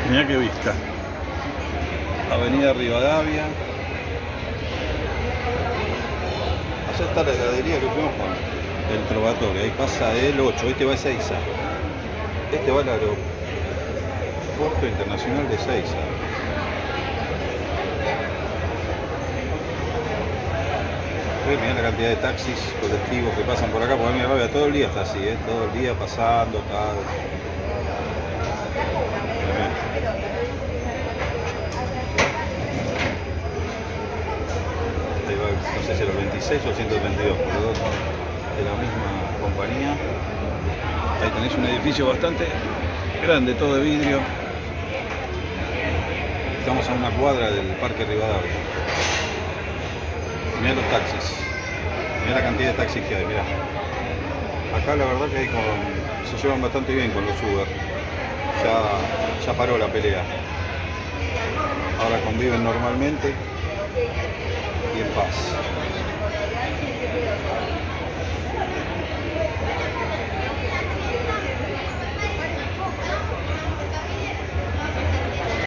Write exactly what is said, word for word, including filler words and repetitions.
Mirá qué vista. Avenida Rivadavia. Allá está la heladería que fuimos con el Trovatorio. Ahí pasa el ocho. Este va a Ezeiza. Este va al aeropuerto internacional de Ezeiza. Mirá la cantidad de taxis colectivos que pasan por acá, porque mi rabia todo el día está así, ¿eh? Todo el día pasando, tal. Ahí va, no sé si era el veintiséis o el ciento treinta y dos, por los dos de la misma compañía. Ahí tenés un edificio bastante grande, todo de vidrio. Estamos a una cuadra del Parque Rivadavia. Mirá los taxis, mirá la cantidad de taxis que hay, mirá. Acá la verdad que hay con, se llevan bastante bien con los Uber. Ya, ya paró la pelea. Ahora conviven normalmente y en paz.